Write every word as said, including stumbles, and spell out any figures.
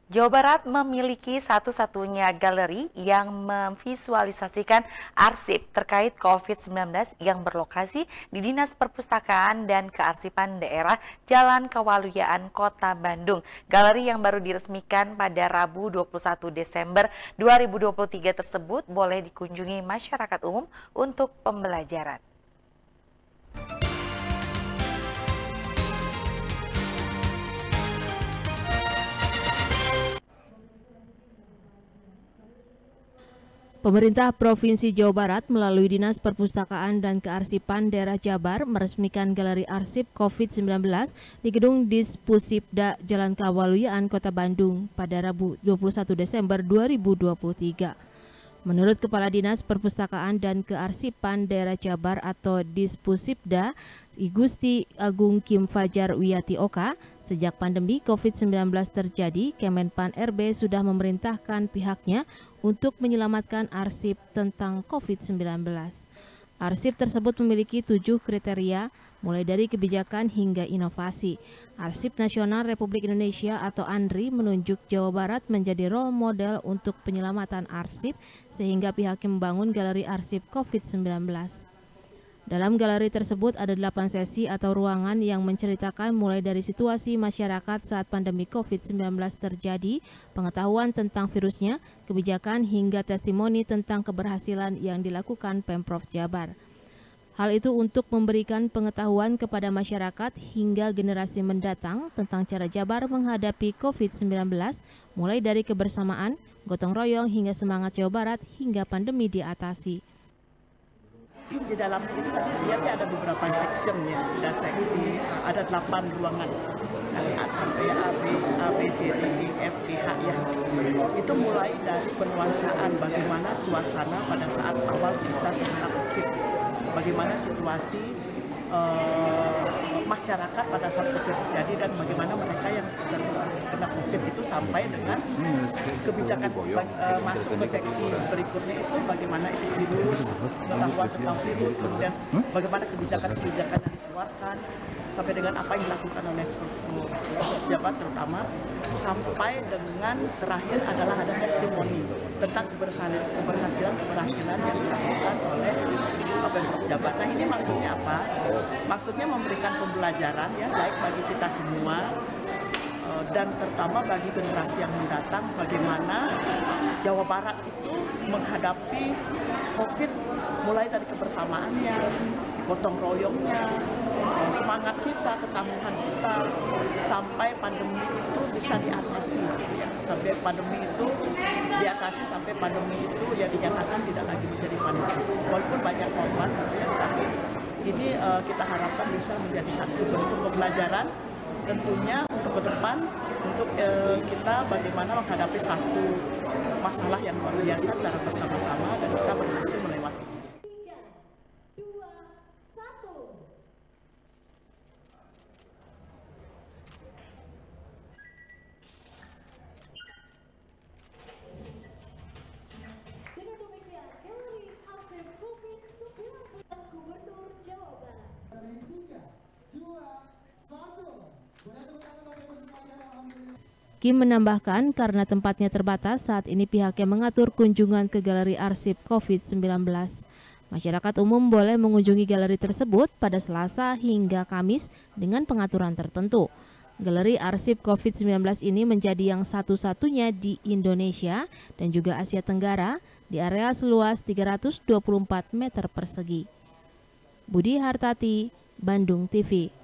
Jawa Barat memiliki satu-satunya galeri yang memvisualisasikan arsip terkait COVID sembilan belas yang berlokasi di Dinas Perpustakaan dan Kearsipan Daerah Jalan Kewaluyaan, Kota Bandung. Galeri yang baru diresmikan pada Rabu dua puluh satu Desember dua ribu dua puluh tiga tersebut boleh dikunjungi masyarakat umum untuk pembelajaran. Pemerintah Provinsi Jawa Barat melalui Dinas Perpustakaan dan Kearsipan Daerah Jabar meresmikan Galeri Arsip COVID sembilan belas di Gedung Dispusipda Jalan Kewaluyaan, Kota Bandung pada Rabu dua puluh satu Desember dua ribu dua puluh tiga. Menurut Kepala Dinas Perpustakaan dan Kearsipan Daerah Jabar atau Dispusipda, I Gusti Agung Kim Fajar Wiyati Oka, sejak pandemi COVID sembilan belas terjadi, Kemenpan R B sudah memerintahkan pihaknya untuk menyelamatkan arsip tentang COVID sembilan belas. Arsip tersebut memiliki tujuh kriteria, mulai dari kebijakan hingga inovasi. Arsip Nasional Republik Indonesia atau ANRI menunjuk Jawa Barat menjadi role model untuk penyelamatan arsip, sehingga pihaknya membangun galeri arsip COVID sembilan belas. Dalam galeri tersebut ada delapan sesi atau ruangan yang menceritakan mulai dari situasi masyarakat saat pandemi COVID sembilan belas terjadi, pengetahuan tentang virusnya, kebijakan hingga testimoni tentang keberhasilan yang dilakukan Pemprov Jabar. Hal itu untuk memberikan pengetahuan kepada masyarakat hingga generasi mendatang tentang cara Jabar menghadapi COVID sembilan belas, mulai dari kebersamaan, gotong royong hingga semangat Jawa Barat hingga pandemi diatasi. Di dalam itu lihat ya ada beberapa section ya, ada seksi, ada delapan ruangan dari A sampai A, B, A, B, C, D, E, F, G, H ya. Itu mulai dari penuansaan bagaimana suasana pada saat awal kita terkena COVID, bagaimana situasi uh, masyarakat pada saat COVID terjadi dan bagaimana mereka yang terkena COVID itu sampai dengan kebijakan uh, masuk ke seksi berikutnya itu bagaimana itu virus, pengetahuan tentang virus, kemudian bagaimana kebijakan-kebijakan yang dikeluarkan sampai dengan apa yang dilakukan oleh pejabat terutama, sampai dengan terakhir adalah ada testimoni tentang keberhasilan keberhasilan keberhasilan yang dilakukan oleh Pemprov Jabar. Nah, ini maksudnya apa? Maksudnya memberikan pembelajaran ya baik bagi kita semua dan terutama bagi generasi yang mendatang bagaimana Jawa Barat itu menghadapi COVID mulai dari kebersamaannya, gotong royongnya, semangat kita, ketangguhan kita sampai pandemi itu bisa diatasi ya. Sampai pandemi itu diatasi sampai pandemi itu ya dinyatakan tidak lagi menjadi pandemi. Walaupun banyak korban ya, tapi ini uh, kita harapkan bisa menjadi satu bentuk pembelajaran tentunya untuk ke depan untuk uh, kita bagaimana menghadapi satu masalah yang luar biasa secara bersama-sama dan kita berhasil melewati. Kim menambahkan karena tempatnya terbatas, saat ini pihaknya mengatur kunjungan ke galeri arsip COVID sembilan belas. Masyarakat umum boleh mengunjungi galeri tersebut pada Selasa hingga Kamis dengan pengaturan tertentu. Galeri arsip COVID sembilan belas ini menjadi yang satu-satunya di Indonesia dan juga Asia Tenggara di area seluas tiga ratus dua puluh empat meter persegi. Budi Hartati, Bandung T V.